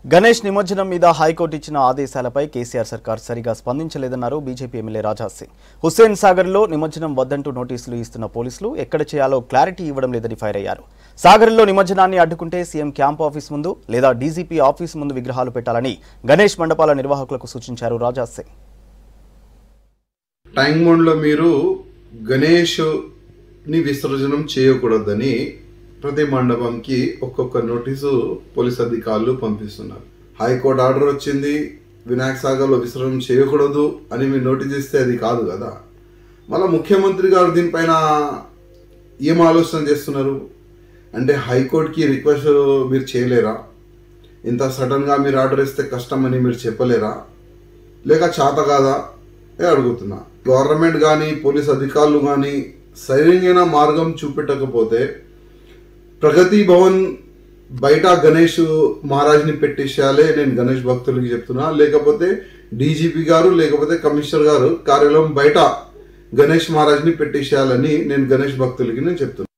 గణేష్ నిమజ్జనం మీద హైకోర్టు ఇచ్చిన ఆదేశాలపై కేసీఆర్ సర్కార్ సరిగా స్పందించలేదన్నారు బీజేపీ ఎమ్మెల్యే రాజా సింగ్. హుస్సేన్ సాగర్లో నిమజ్జనం వద్దంటూ నోటీసులు ఇస్తున్న పోలీసులు ఎక్కడ చేయాలో క్లారిటీ ఇవ్వడం లేదని ఫైర్ అయ్యారు. సాగర్లో నిమజ్జనాన్ని అడ్డుకుంటే సీఎం క్యాంప్ ఆఫీస్ ముందు లేదా డీజీపీ ఆఫీస్ ముందు విగ్రహాలు పెట్టాలని గణేష్ మండపాల నిర్వాహకులకు సూచించారు రాజా సింగ్. టైం బౌండ్లో మీరు గణేష్ ని విసర్జనం చేయకూడదని ప్రతి మండపంకి ఒక్కొక్క నోటీసు పోలీస్ అధికారులు పంపిస్తున్నారు. హైకోర్టు ఆర్డర్ వచ్చింది, వినాయక సాగర్లో విసర్జన చేయకూడదు అని మీరు నోటీస్ ఇస్తే అది కాదు కదా. మళ్ళీ ముఖ్యమంత్రి గారు దీనిపైన ఏం ఆలోచన చేస్తున్నారు అంటే హైకోర్టుకి రిక్వెస్ట్ మీరు చేయలేరా? ఇంత సడన్గా మీరు ఆర్డర్ ఇస్తే కష్టం అని మీరు చెప్పలేరా? లేక చేత కాదా అడుగుతున్నా. గవర్నమెంట్ కానీ పోలీస్ అధికారులు కానీ సరైన మార్గం చూపెట్టకపోతే ప్రగతి భవన్ బయట గణేష్ మహారాజ్ని పెట్టేసేయాలి నేను గణేష్ భక్తులకి చెప్తున్నా. లేకపోతే డీజీపీ గారు లేకపోతే కమిషనర్ గారు కార్యాలయం బయట గణేష్ మహారాజ్ని పెట్టేసేయాలని నేను గణేష్ భక్తులకి చెప్తున్నా.